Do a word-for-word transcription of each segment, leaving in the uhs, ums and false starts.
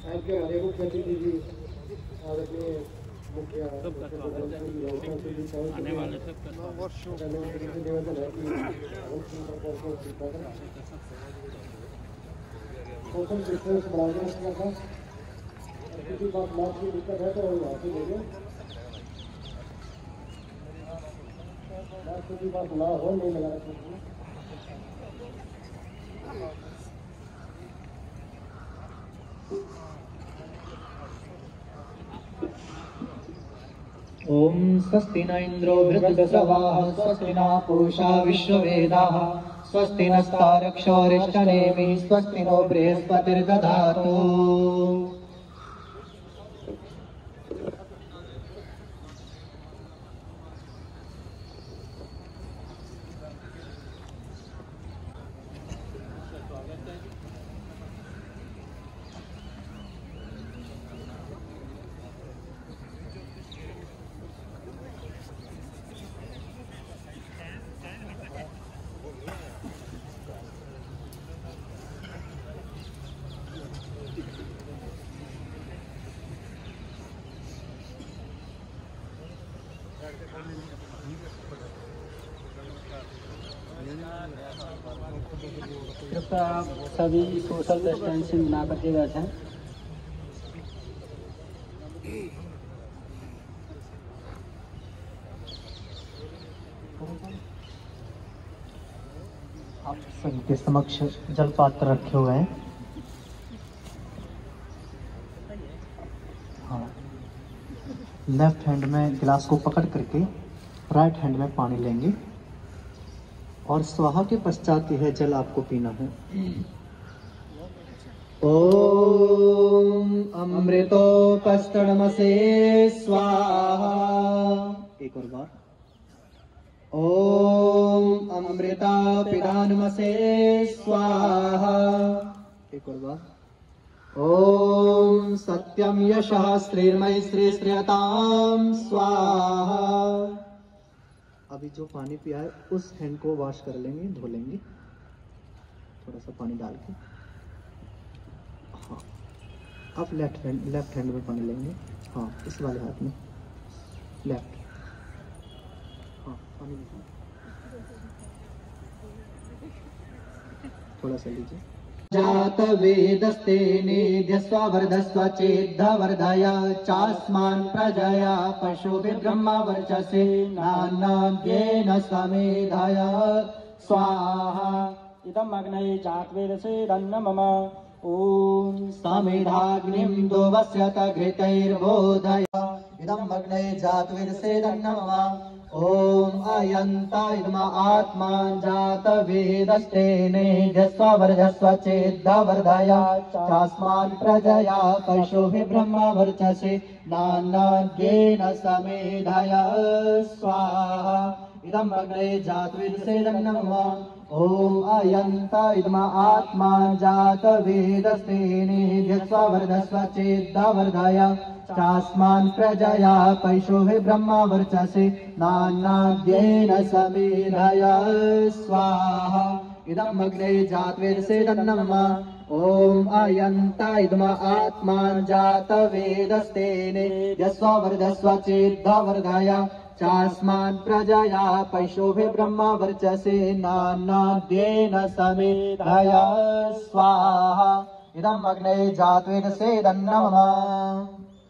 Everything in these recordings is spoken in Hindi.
आपके हरे को खेती दीजिए आदरणीय मुख्य आने वाले सब निवेदन है कि सोशल डिस्टेंस बढ़ाने का किसी बात मास्क की दिक्कत है तो वहाँ से लेंगे मास्क की बात ना हो नहीं लगा रखना ओम स्वस्ति न इंद्रो वृद्धसवाः स्वस्ति न पूषा विश्ववेदाः स्वस्ति नस्तारक्षो अरिष्टनेमिः स्वस्ति नो बृहस्पतिर्दधातु। कृपया आप सभी सोशल डिस्टेंसिंग बना करके बैठें। आप सभी के समक्ष जल पात्र रखे हुए हैं। हाँ, लेफ्ट हैंड में गिलास को पकड़ करके राइट हैंड में पानी लेंगे और स्वाहा के पश्चात यह जल आपको पीना है। ओम अमृतोपस्तरणमसे स्वाहा। एक और बार। ओम अमृता पिधानमसे स्वाहा। एक और बार। ओम सत्यम यशः श्रीर्मयि श्री श्रीयताम स्वाहा। अभी जो पानी पिया है उस हैंड को वॉश कर लेंगे, धो लेंगे थोड़ा सा पानी डाल के। हाँ, अब लेफ्ट हैंड लेफ्ट हैंड में पानी लेंगे। हाँ, इस वाले हाथ में लेफ्ट। हाँ, पानी लीजिए, थोड़ा सा लीजिए। जात वेदस्ते निध्यस्व वर्धस्व चेद्धवर्धय चास्मान् प्रजया पशुभिः ब्रह्मा वर्चसे नान्येन समेधाय स्वाहा। इदम् अग्नये जातवेदसेदन्न मम। ओम समेधाग्निं दोवस्यत घृतैर्बोधय। इदम् अग्नये जातवेदसेदन्न मम। ओम अयन्ता इदम आत्मा जात वेदस्तेने जस्व वर्धस्व चेद्धवर्धय चास्मान् प्रजया पशुभिः ब्रह्मा वर्चसे नान्येन समेधाय स्वाहा। इदम् अग्नये जातवेदसेदन्न मम। ओम अयन्ता इदम आत्मा जात वेदस्तेने जस्व वर्धस्व चेद्धवर्धय चास्मान् प्रजया पशुभिः ब्रह्मा वर्चसे नान्येन समेधाय स्वाहा। इदम् अग्नये जातवेदसेदन्न मम। ओम अयन्ता इदम आत्मा जात वेदस्तेने यस्व वर्धस्व चेद्धवर्धय चास्मान् प्रजया पशुभिः ब्रह्मा वर्चसे नान्येन समेधाय स्वाहा। इदम् अग्नये जातवेदसेदन्न मम।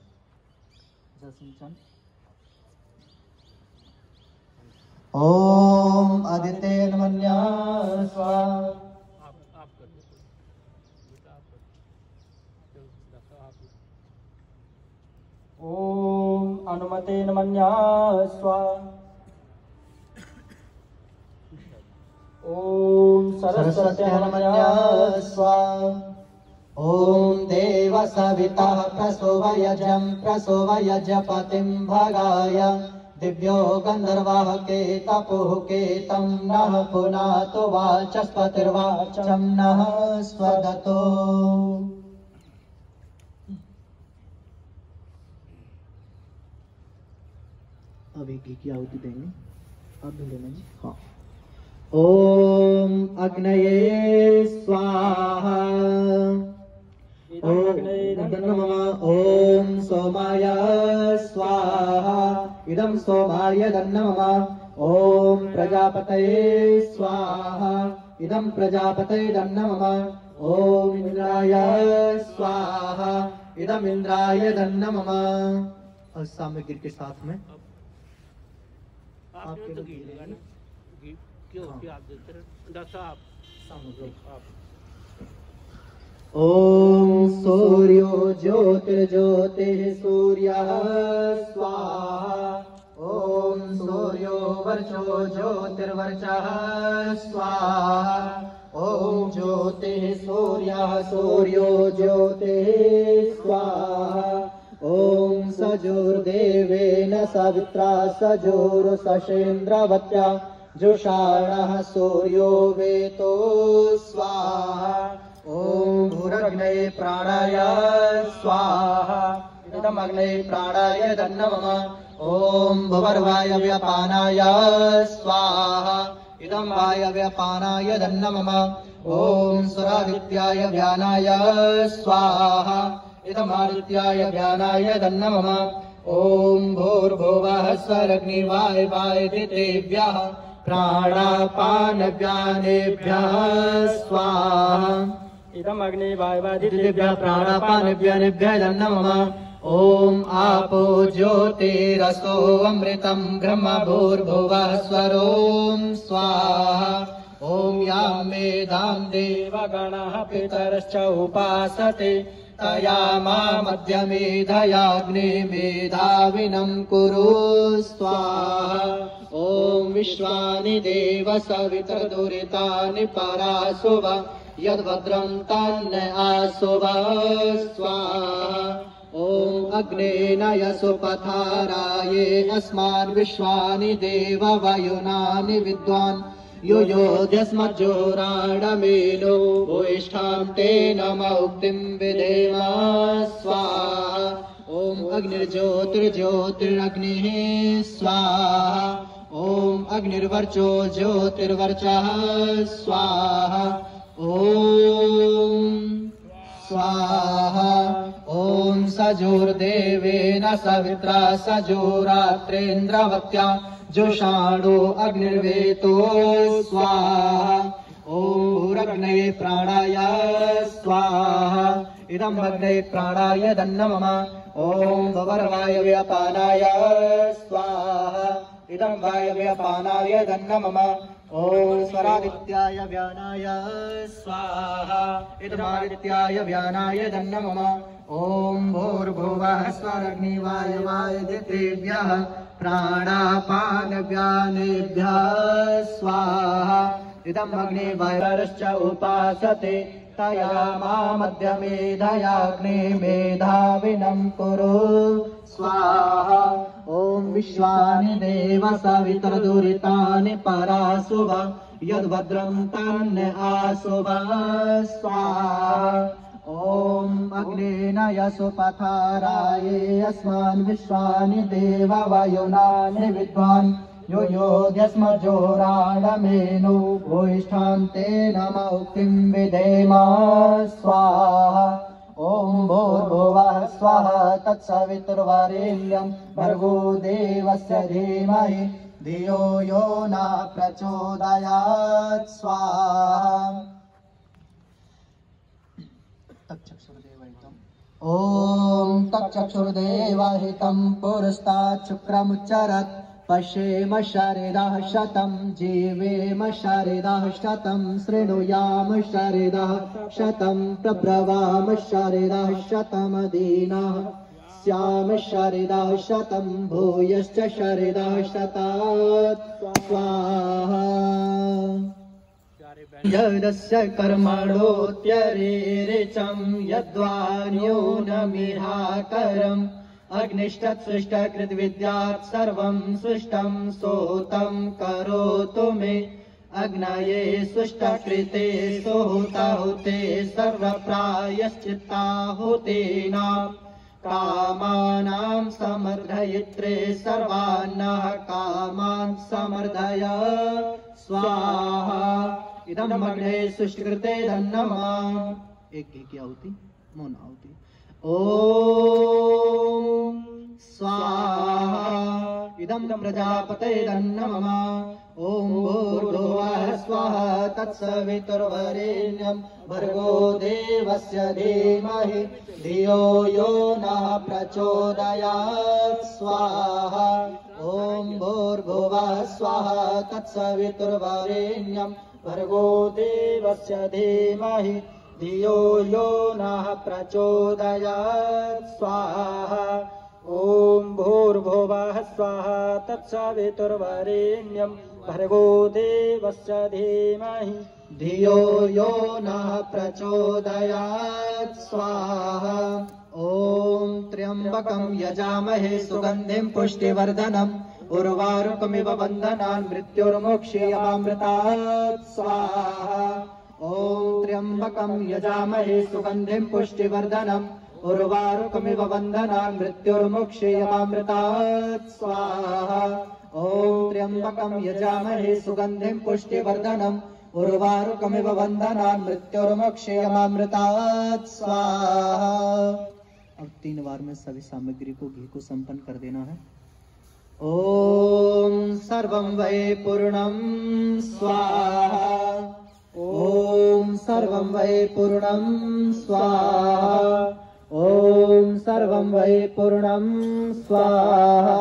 ओम आदित्येन मन्या स्वाहा। ओम अनुमतेन मन्या स्वाहा। ओम सरस्वत्येन मन्या स्वाहा। ओम देव सविता प्रसोवयजं प्रसोवयजपतिं भगाय दिव्यो गंधर्वाः केतपुः केतं नः पुनातो वाचस्पतिर्वाचं नः स्वदतो। अब एक घी की आहुति देंगे, आप भी लेना जी। हाँ। ओम अग्नये स्वाहा। ओम इदं सोमाय दन्नमः। ॐ प्रजापतये स्वाहा इदं प्रजापतये दन्नमः। ॐ इंद्राय स्वाहा इदं इंद्राय दन्नमः। और सामग्री के साथ में आपके तो घी लेगा ना, घी क्यों आप देते रहे दस आप सामग्री आप। ओम सूर्यो ज्योतिर्ज्योतिः सूर्यः स्वाहा। ओम सूर्यो वर्चो ज्योतिर्वर्चः स्वाहा। ओम ज्योतिः सूर्यः सूर्यो ज्योतिः स्वाहा। ओम सजुर्देवेन सवित्रा सजुर्सशेन्द्रवत्या जुषाणः सूर्यो वेतो स्वाहा। ओम भूरग्नये प्राणाय स्वाहा इदम् अग्नये प्राणाय दन्नमः। ओम भुवर्वायव्यपानाय स्वाहा इदं वायव्यपानाय दन्नमः। ओम सुरादित्याय व्यानाय स्वाहा इदम् आदित्याय व्यानाय दन्नमः। ओम भूर्भुवः स्वरग्निवायवायदितेभ्यः प्राणापानव्यानेभ्यः स्वाहा इदम् अग्निवायवादितेभ्यः प्राणापानव्यानेभ्यः दन्नमः। ओम आपो ज्योतिरसो अमृतं ब्रह्म भूर्भुवः स्वरोम स्वाहा। ओम यां मेधां देवगणः पितरश्च उपासते तया मध्य मेधयाग्ने मेधाविनं कुरु स्वाहा। ओम विश्वानि देव सवितर्दुरितानि परासुव यद्भद्रं तन्न आसुव स्वाहा। ओम अग्ने नयसु पथाराये अस्मान् विश्वानि देव वयुनानि विद्वान् यो योध्यस्मज्जोराणमेनो भूयिष्ठां तेन मौक्तिं विधेम स्वाहा। ओम अग्निर्ज्योतिर्ज्योतिरग्निः स्वाहा। ओम अग्निर्वर्चो ज्योतिर्वर्चः स्वाहा। ओम स्वाहा। ओम सजुर्देवेन सवित्रा सजुरात्रेन्द्रवत्या जुषाणो अग्निर्वेतो स्वाहा। ओम भूरग्नये प्राणाय स्वाहा इदम् अग्नये प्राणाय दन्नमः। ओम भुवर्वायव्यपानाय स्वाहा इदं वायव्यपानाय दन्नमः। ओम स्वरादित्याय व्यानाय स्वाहा इदमादित्याय व्यानाय दन्नमः। ओम भूर्भुवः स्वरग्निवायवायदितेभ्यः प्राणापानव्यानेभ्यः स्वाहा इदम् अग्निवायुरश्च उपासते तया मध्य मेधयाग्ने मेधाविनं कुरु स्वाहा। ओम विश्वानि देव सवितर्दुरितानि परासुव यद्भद्रं तन्न आसुव स्वाहा। ओम अग्ने नयसु पथाराये अस्मान् विश्वानि देव वयुनानि विद्वान् यो योध्यस्मज्जोराणमेनो भूयिष्ठां तेन मौक्तिं विधेम स्वाहा। ओम भूर्भुवः स्वः तत्सवितुर्वरेण्यं भर्गो देवस्य धीमहि धियो यो न प्रचोदयात् स्वाहा। ओम तच्चक्षुर्देवहितं पुरस्तात् शुक्रमुच्चरत् पश्येम शरीरः शतं जीवेम शरीरः शतं शृणुयाम शरीरः शतं प्रब्रवाम शरीरः शतमदीनः स्याम शरीरः शतं भूयश्च शरीरः शतात् स्वाहा। यदस्य कर्मणोऽत्यरेरिचं यद्वान्योनमिहाकरम् अग्निष्टत्सृष्टकृद्विद्यात् सर्वं सृष्टं सोतं करोतु मे अग्नये सृष्टकृते सोहुताहुते सर्वप्रायश्चित्ताहुतेना कामानां समर्धयित्रे सर्वान्नः कामान् समर्धय स्वाहा। इदम् अग्ने सृष्टिकृते धन्नमः। एक एक आहुति मौन आहुति। ओम स्वाहा इदं प्रजापतेरन्नं मम। ॐ भूर्भुवः स्वः तत्सवितुर्वरेण्यं भर्गो देवस्य धीमहि धियो यो नः प्रचोदयात् स्वाहा। ॐ भूर्भुवः स्वः तत्सवितुर्वरेण्यं भर्गो देवस्य धीमहि धियो यो नः प्रचोदयात् स्वाहा। ॐ भूर्भुवः स्वः तत्सवितुर्वरेण्यं भर्गो देवस्य धीमहि धियो यो नः प्रचोदयात् स्वाहा। ॐ त्र्यम्बकं यजामहे सुगन्धिं पुष्टिवर्धनम् उर्वारुकमिव बन्धनान् मृत्युर्मोक्षयमामृतात् स्वाहा। ॐ त्र्यम्बकं यजामहे सुगन्धिं पुष्टिवर्धनम् उर्वारुकमिव बन्धनान् मृत्युर्मोक्षयमामृतात् स्वाहा। ॐ त्र्यम्बकं यजामहे सुगन्धिं पुष्टिवर्धनम् उर्वारुकमिव बन्धनान् मृत्युर्मोक्षयमामृतात् स्वाहा। अब तीन बार में सभी सामग्री को घी को संपन्न कर देना है। ओम सर्वं वै पूर्णं स्वाहा। ओम सर्वं वै पूर्णं स्वाहा। ओम सर्वं वै पूर्णं स्वाहा।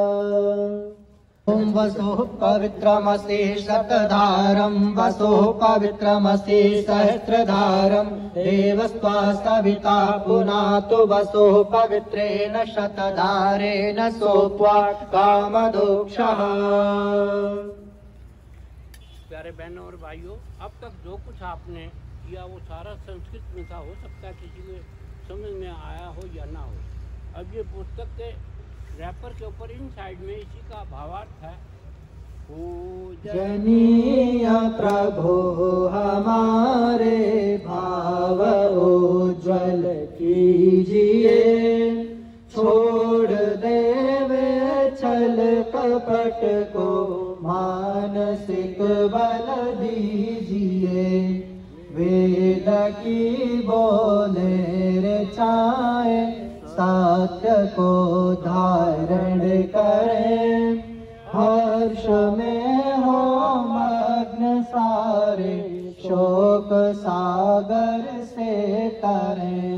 ओम वसुः पवित्रमसि शतधारं वसुः पवित्रमसि सहस्रधारं देवस्त्वा सविता पुनातु वसुः पवित्रेण शतधारेण सोत्वा कामदोक्षः। प्यारे बहनों और भाइयों, अब तक जो कुछ आपने किया वो सारा संस्कृत में था। हो सकता है किसी को समझ में आया हो या ना हो। अब ये पुस्तक के रैपर के ऊपर इन साइड में इसी का भावार्थ है। पूजनीय प्रभु हमारे भाव उज्ज्वल कीजिए, छोड़ देवे छल कपट को मानसिक बल दीजिए। वेद की बोले रचाए सत्य को धारण करें, हर्ष में हो मग्न सारे शोक सागर से तरें।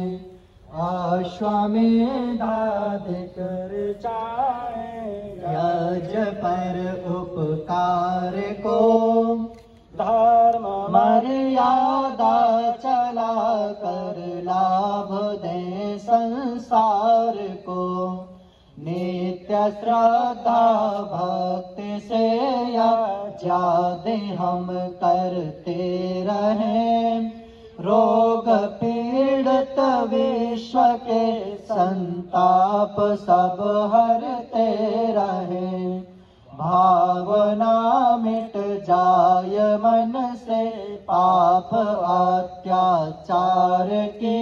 अश्वमेधाधिक रचाए यज पर उपकार को, धर्म मर्यादा चला कर लाभ दे संसार को। नित्य श्रद्धा भक्ति से यज्ञादि हम करते रहें, रोग पीड़ित विश्व के संताप सब हरते रहें। भावना मिट जाय मन से पाप अत्याचार की,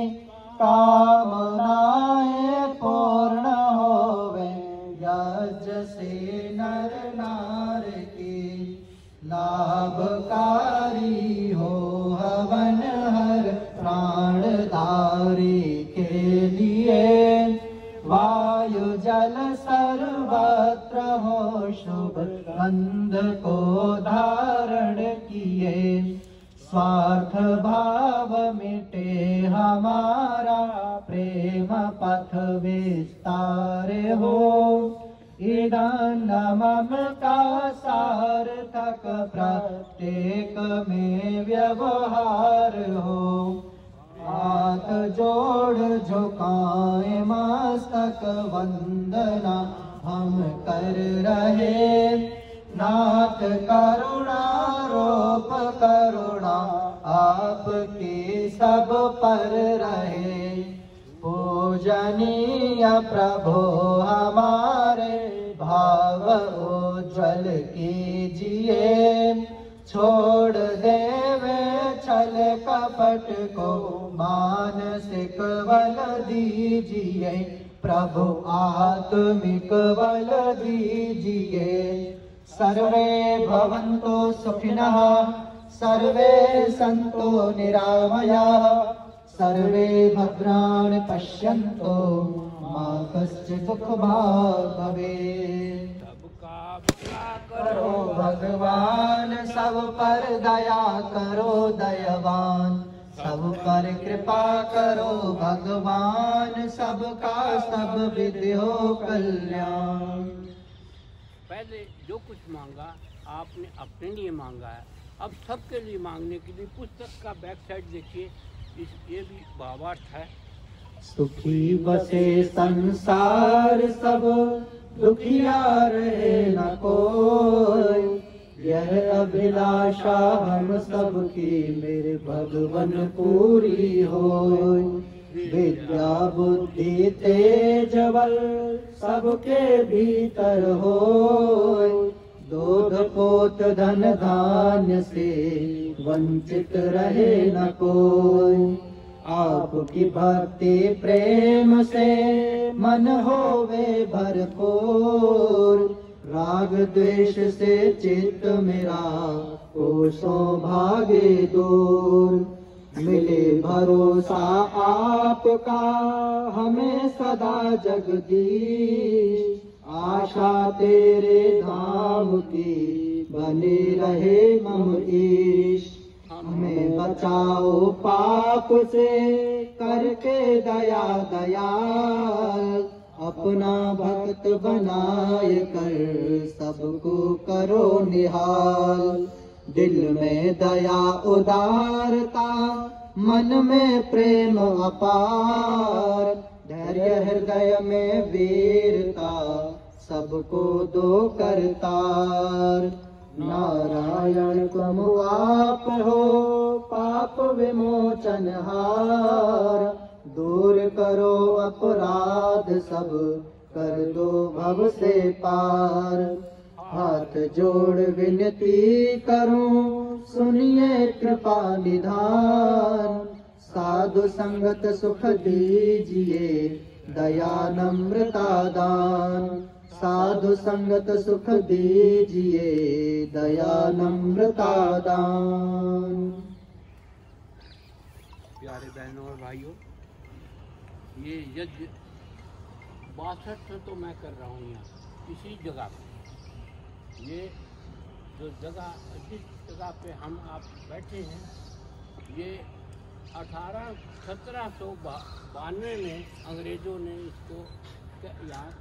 कामनाएं पूर्ण होवे यज्ञ से नर नार की। लाभकारी हो हवन हर प्राणधारी के लिए, वायु जल सर्वत्र हो शुभ गंध को धारण किए। स्वार्थ भाव मिटे हमारा प्रेम पथ विस्तार हो। इदं मम का सार्थक प्रत्येक में व्यवहार हो। हाथ जोड़ झुकाए मस्तक वंदना हम कर रहे। नाथ करुणा रूप करुणा आपकी सब पर रहे। पूजनीय प्रभु हमारे भाव उज्ज्वल कीजिए। छोड़ देवे छल कपट को मानसिक बल दीजिए। प्रभु आत्मिक बल दीजिए। सर्वे भवन्तु सुखिनः, सर्वे सन्तु निरामयाः, सर्वे भद्राणि पश्यन्तु मा कश्चित् दुख भाग भवे। सबका भला करो भगवान, सब पर दया करो दयावान, सब पर कृपा करो भगवान, सबका सब विधियो कल्याण। पहले जो कुछ मांगा आपने अपने लिए मांगा है, अब सबके लिए मांगने के लिए पुस्तक का बैक साइड देखिए, इस ये भी भावार्थ है। सुखी बसे संसार सब, दुखिया रहे न कोई, यह अभिलाषा हम सबकी मेरे भगवन पूरी होय। विद्या बुद्धि तेज बल सबके भीतर होय, दूध पोत धन धान्य से वंचित रहे न कोई। आपकी भक्ति प्रेम से मन होवे भरपूर, राग द्वेष से चित्त मेरा कोसों भागे दूर। मिले भरोसा आपका हमें सदा जगदीश, आशा तेरे धाम की बने रहे मम ईश। हमें बचाओ पाप से करके दया दयाल, अपना भक्त बनाए कर सबको करो निहाल। दिल में दया उदारता, मन में प्रेम अपार, धैर्य हृदय में वीरता, सबको दो करतार। नारायण तुम आप हो पाप विमोचन हार, दूर करो अपराध सब कर दो भव से पार। हाथ जोड़ विनती करूं सुनिए कृपा निधान, साधु संगत सुख दीजिए दया नम्रता दान। साधु संगत सुख दीजिए दया नम्रता दान। प्यारे बहनों और भाइयों, ये यज्ञ बासठ से तो मैं कर रहा हूँ यहाँ इसी जगह पे। ये जो जगह जिस जगह पे हम आप बैठे हैं, ये अठारह सत्रह सौ बानवे में अंग्रेज़ों ने इसको यहाँ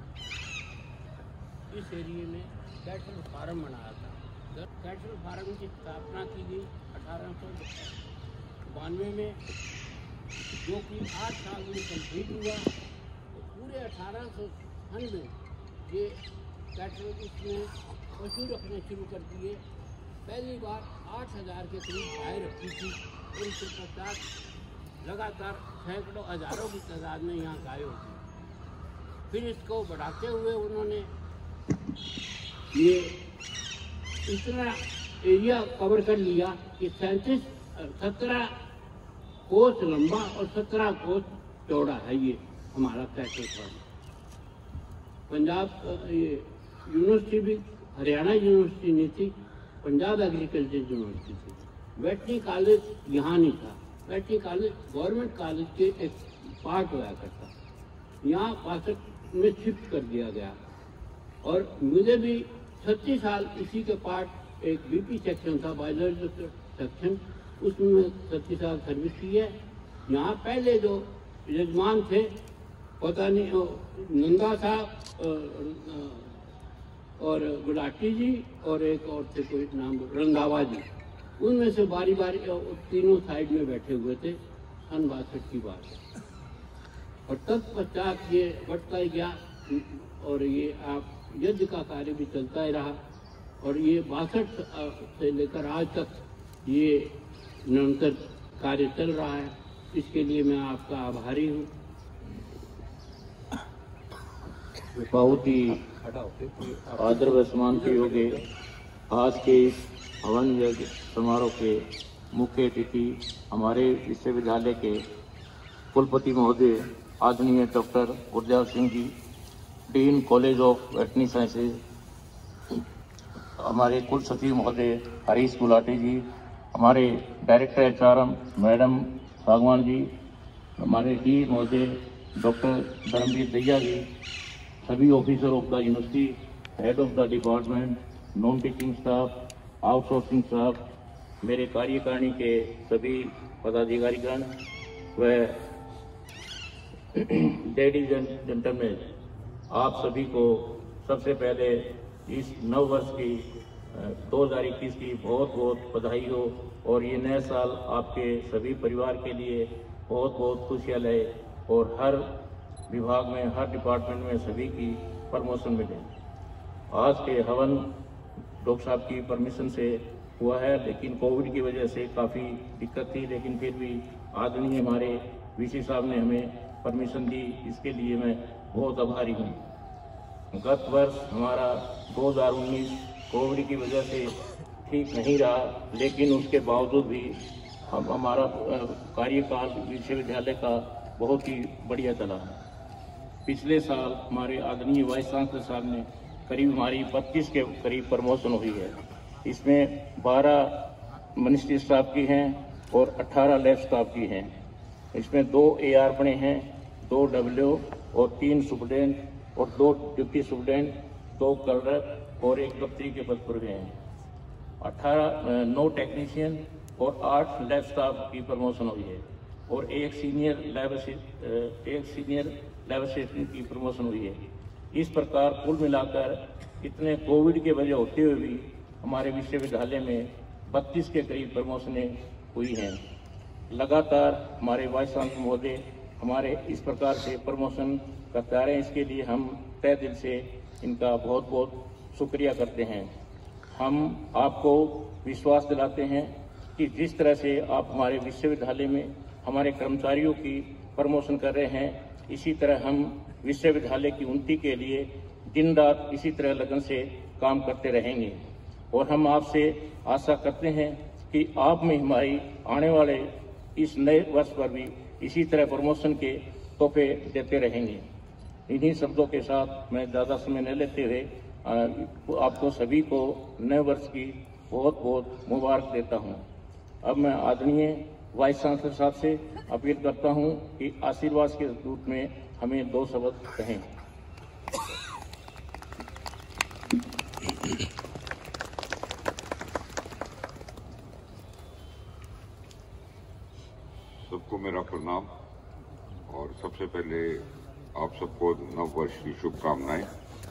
इस एरिए में कैटल फार्म बनाया था। कैटल फार्म की स्थापना की गई अठारह सौ बानवे में, जो कि आठ साल में कंप्लीट हुआ। तो पूरे अठारह सौ सन में ये कैटल इसमें पशु रखने शुरू कर दिए। पहली बार आठ हज़ार के करीब गाय रखी थी, उनके पश्चात लगातार सैकड़ों हज़ारों की तादाद में यहाँ गाय होती। फिर इसको बढ़ाते हुए उन्होंने ये इतना एरिया कवर कर लिया कि सैंतीस सत्रह कोस लंबा और सत्रह कोस चौड़ा है ये हमारा कैटल फार्म। पंजाब ये यूनिवर्सिटी भी हरियाणा यूनिवर्सिटी नहीं थी, पंजाब एग्रीकल्चर यूनिवर्सिटी थी। वेटरी कॉलेज यहाँ नहीं था। वेटरी कॉलेज गवर्नमेंट कॉलेज के एक पार्ट हुआ करता, यहाँ बासठ में शिफ्ट कर दिया गया। और मुझे भी छत्तीस साल इसी के पार्ट एक बीपी सेक्शन था, बायोलॉजी सेक्शन, उसमें छत्तीस साल सर्विस की है। यहाँ पहले जो यजमान थे, पता नहीं नंदा साहब और गुलाटी जी और एक और थे कोई नाम रंधावा जी, उनमें से बारी बारी तीनों साइड में बैठे हुए थे। सन बासठ की बात है। और तत्पश्चात ये बढ़ता ही गया और ये आप यज्ञ का कार्य भी चलता ही रहा। और ये बासठ से लेकर आज तक ये निरंतर कार्य चल रहा है। इसके लिए मैं आपका आभारी हूँ। बहुत ही आदर व सम्मान के योग्य आज के इस हवन यज्ञ समारोह के मुख्य अतिथि हमारे विश्वविद्यालय के कुलपति महोदय आदरणीय doctor Gurjal Singh ji, dean college of veterinary sciences, हमारे कुल सचिव महोदय हरीश गुलाटी जी, हमारे director H R M madam Sagwan ji, हमारे डी महोदय डॉक्टर धर्मवीर दहिया जी, सभी officer of the university, head of the department, non teaching staff, outsourcing staff, मेरे कार्यकारिणी के सभी पदाधिकारीगण व लेडीज एंड जेंटलमैन, आप सभी को सबसे पहले इस नव वर्ष की दो हज़ार इक्कीस की बहुत बहुत बधाई हो और ये नया साल आपके सभी परिवार के लिए बहुत बहुत खुशियाँ लाए और हर विभाग में, हर डिपार्टमेंट में सभी की प्रमोशन मिले। आज के हवन डॉक्टर साहब की परमिशन से हुआ है, लेकिन कोविड की वजह से काफ़ी दिक्कत थी, लेकिन फिर भी आदरणीय हमारे वीसी साहब ने हमें परमिशन दी, इसके लिए मैं बहुत आभारी हूँ। गत वर्ष हमारा दो हज़ार उन्नीस कोविड की वजह से ठीक नहीं रहा, लेकिन उसके बावजूद भी हम हमारा कार्यकाल विश्वविद्यालय का बहुत ही बढ़िया चला। पिछले साल हमारे आदरणीय वाइस चांसलर साहब ने करीब हमारी बत्तीस के करीब प्रमोशन हुई है। इसमें बारह मिनिस्ट्री स्टाफ की हैं और अठारह लैब स्टाफ की हैं। इसमें दो ए आर बने हैं, दो डब्ल्यू और तीन सुपरडेंट और दो डिप्टी सुपरडेंट, दो कलर और एक दफ्तरी के पद पर गए हैं। अठारह नौ टेक्नीशियन और आठ लैब स्टाफ की प्रमोशन हुई है और एक सीनियर लैब एक सीनियर लैब असिस्टेंट की प्रमोशन हुई है। इस प्रकार कुल मिलाकर इतने कोविड के वजह होते हुए भी हमारे विश्वविद्यालय में बत्तीस के करीब प्रमोशनें हुई हैं। लगातार हमारे वाइस चांसलर महोदय हमारे इस प्रकार से प्रमोशन करते आ रहे हैं, इसके लिए हम तहे दिल से इनका बहुत बहुत शुक्रिया करते हैं। हम आपको विश्वास दिलाते हैं कि जिस तरह से आप हमारे विश्वविद्यालय में हमारे कर्मचारियों की प्रमोशन कर रहे हैं, इसी तरह हम विश्वविद्यालय की उन्नति के लिए दिन रात इसी तरह लगन से काम करते रहेंगे और हम आपसे आशा करते हैं कि आप में हमारी आने वाले इस नए वर्ष पर भी इसी तरह प्रमोशन के तोहफे देते रहेंगे। इन्हीं शब्दों के साथ मैं ज़्यादा समय न लेते हुए आपको सभी को नए वर्ष की बहुत बहुत मुबारक देता हूं। अब मैं आदरणीय वाइस चांसलर साहब से अपील करता हूं कि आशीर्वाद के रूप में हमें दो शब्द कहें। सबको मेरा प्रणाम और सबसे पहले आप सबको नव वर्ष की शुभकामनाएं।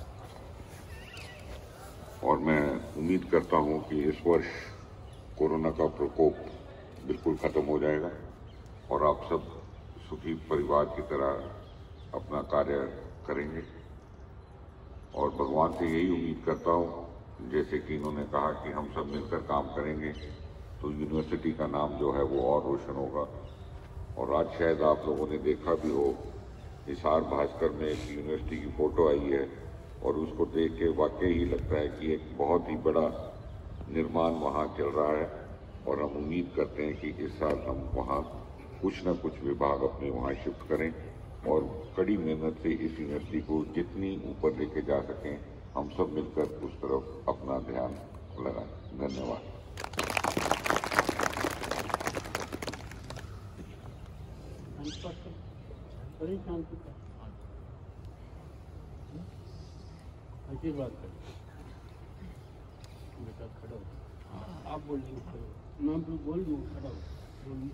और मैं उम्मीद करता हूं कि इस वर्ष कोरोना का प्रकोप बिल्कुल खत्म हो जाएगा और आप सब सुखी परिवार की तरह अपना कार्य करेंगे। और भगवान से यही उम्मीद करता हूं, जैसे कि इन्होंने कहा कि हम सब मिलकर काम करेंगे तो यूनिवर्सिटी का नाम जो है वो और रोशन होगा। और आज शायद आप लोगों ने देखा भी हो, हिसार भास्कर में एक यूनिवर्सिटी की फोटो आई है और उसको देख के वाकई ही लगता है कि एक बहुत ही बड़ा निर्माण वहाँ चल रहा है। और हम उम्मीद करते हैं कि इस साल हम वहाँ कुछ न कुछ विभाग अपने वहाँ शिफ्ट करें और कड़ी मेहनत से इस यूनिवर्सिटी को जितनी ऊपर लेके जा सकें, हम सब मिलकर उस तरफ अपना ध्यान लगाएं। धन्यवाद। आशीर्वाद करें। बेटा खड़ा हो, आप बोलिए, मैं बोल दूँ, खड़ा हो, बोलिए।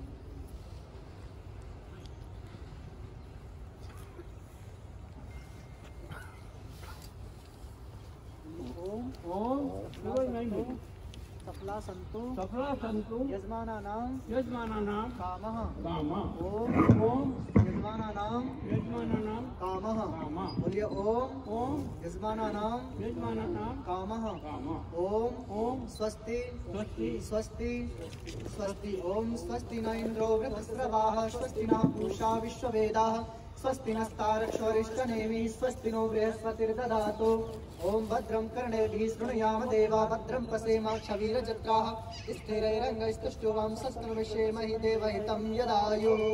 ओम ओम सफला संतु सफला संतु यजमानानां यजमानानां कामः कामः ओम ओम यजमानानां यजमानानां कामः कामः बोलिए ओम ओम यजमानानां यजमानानां कामः कामः ओम ओम स्वस्ति स्वस्ति स्वस्ति स्वस्ति ओम स्वस्ति न इंद्रो वृद्धस्रवाः स्वस्ति न पूषा विश्ववेदाः स्वस्ति नस्तारक्षोरिष्टनेमि स्वस्ति नो बृहस्पतिर्दधातु ओम भद्रं कर्णेभिः शृणुयाम देवा भद्रं पश्येमाक्षवीरजत्राः स्थिरैरङ्गैस्तुष्टुवां स्वस्तिर्विषेमहि देवहितं यदायुः।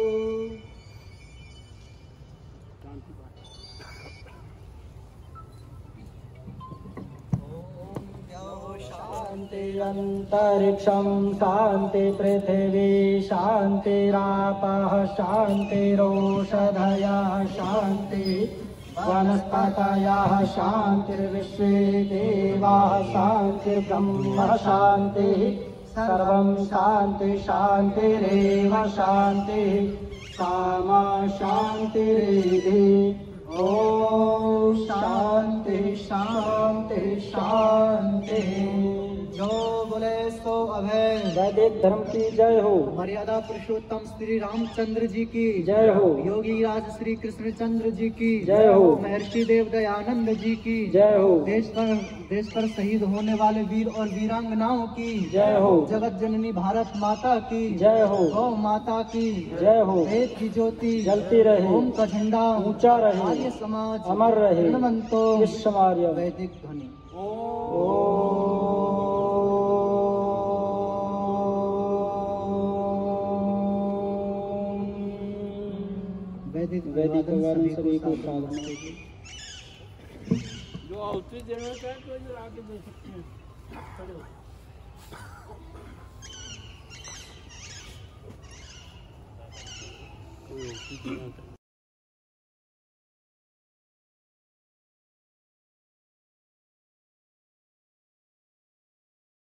शांति शांति अंतरिक्षं शांति पृथिवी शांतिरापः शांतिरोषधयः शांति वनस्पतयः शांतिर्विश्वे देवाः शांतिर्ब्रह्म शांतिः सर्वं शांति शांतिरेव शांतिः सामा शांतिरेधि। ओम शांति शांति शांति। जो बोले सो अभय। वैदिक धर्म की जय हो। मर्यादा पुरुषोत्तम श्री रामचंद्र जी की जय हो। योगी राज श्री कृष्णचंद्र जी की जय हो। महर्षि देव दयानंद जी की जय हो। देश पर देश पर शहीद होने वाले वीर और वीरांगनाओं की जय हो। जगत जननी भारत माता की जय हो। गौ माता की जय हो। वेद की ज्योति जलती रहे। ओम का झंडा ऊंचा रहे। आर्य समाज अमर रहे। हनुमंतो विश्वमार्य। वैदिक ध्वनि। वैदिक वैदिक सभी को साधन। जो आहुति देना चाहे तो इधर आके दे सकते हैं। खड़े हो।